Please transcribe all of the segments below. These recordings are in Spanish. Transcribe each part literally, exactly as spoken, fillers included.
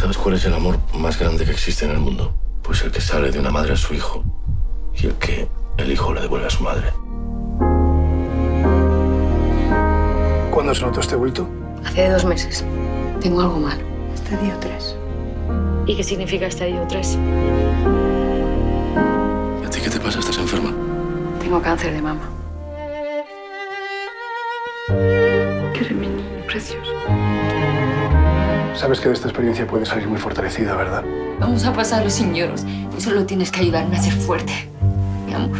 ¿Sabes cuál es el amor más grande que existe en el mundo? Pues el que sale de una madre a su hijo y el que el hijo le devuelve a su madre. ¿Cuándo se notó este bulto? Hace dos meses. Tengo algo mal. Estadio tres. ¿Y qué significa estadio tres? ¿A ti qué te pasa? ¿Estás enferma? Tengo cáncer de mama. Que eres mi niño precioso. Sabes que de esta experiencia puedes salir muy fortalecida, ¿verdad? Vamos a pasarlo sin lloros. Y solo tienes que ayudarme a ser fuerte. Mi amor.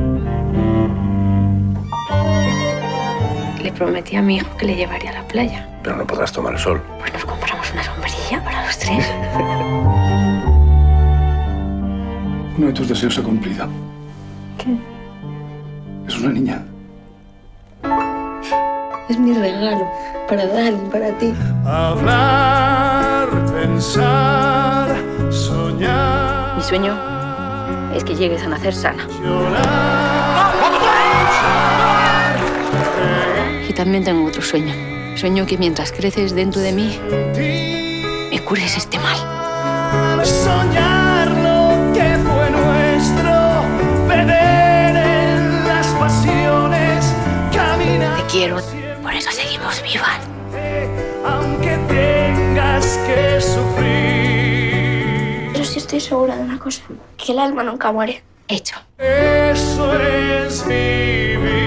Le prometí a mi hijo que le llevaría a la playa. Pero no podrás tomar el sol. Pues nos compramos una sombrilla para los tres. Uno de tus deseos se ha cumplido. ¿Qué? Es una niña. Es mi regalo para Dani, para ti. Hablar, pensar, soñar. Mi sueño es que llegues a nacer sana. Y también tengo otro sueño. Sueño que mientras creces dentro de mí, me cures este mal. Soñar lo que fue nuestro, beber en las pasiones, caminar. Te quiero, por eso seguimos vivas. Aunque tengas que sufrir. Pero sí estoy segura de una cosa, que el alma nunca muere. Hecho. Eso es vivir.